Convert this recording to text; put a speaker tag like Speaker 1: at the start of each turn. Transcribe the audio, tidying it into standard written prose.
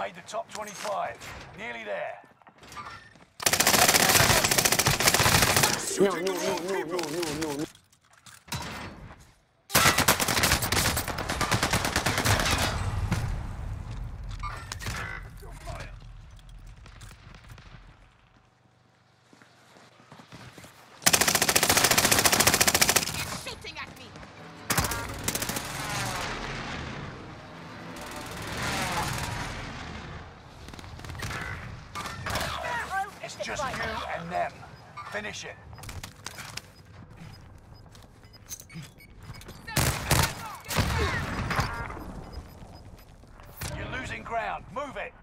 Speaker 1: Made the top 25. Nearly there.
Speaker 2: No.
Speaker 3: Shooting at me.
Speaker 1: It's just you and them. Finish it. You're losing ground. Move it.